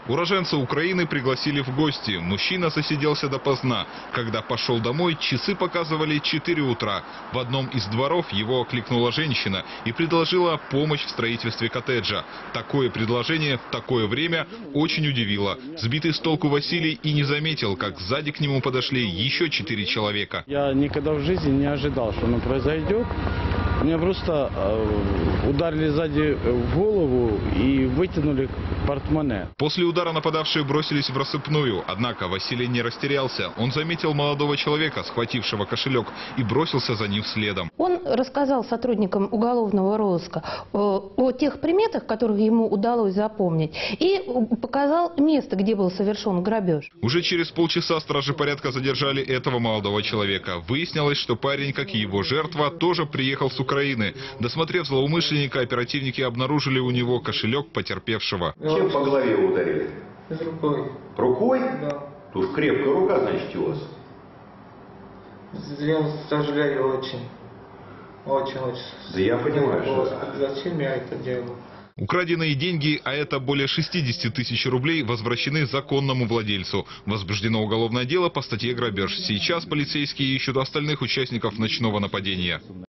Уроженца Украины пригласили в гости. Мужчина засиделся допоздна. Когда пошел домой, часы показывали 4 утра. В одном из дворов его окликнула женщина и предложила помощь в строительстве коттеджа. Такое предложение в такое время очень удивило. Сбитый с толку Василий и не заметил, как сзади к нему подошли еще 4 человека. Я никогда в жизни не ожидал, что оно произойдет. Меня просто ударили сзади в голову и вытянули портмоне. После удара нападавшие бросились в рассыпную. Однако Василий не растерялся. Он заметил молодого человека, схватившего кошелек, и бросился за ним следом. Он рассказал сотрудникам уголовного розыска о тех приметах, которые ему удалось запомнить, и показал место, где был совершен грабеж. Уже через полчаса стражи порядка задержали этого молодого человека. Выяснилось, что парень, как и его жертва, тоже приехал с Украины. Досмотрев злоумышленника, оперативники обнаружили у него кошелек потерпевшего. Чем по голове ударили? Рукой. Рукой? Да. Тут крепкая рука, значит, у вас. Я сожалею очень. Очень. Да я понимаю, что... Зачем я это делаю? Украденные деньги, а это более 60 тысяч рублей, возвращены законному владельцу. Возбуждено уголовное дело по статье «Грабеж». Сейчас полицейские ищут остальных участников ночного нападения.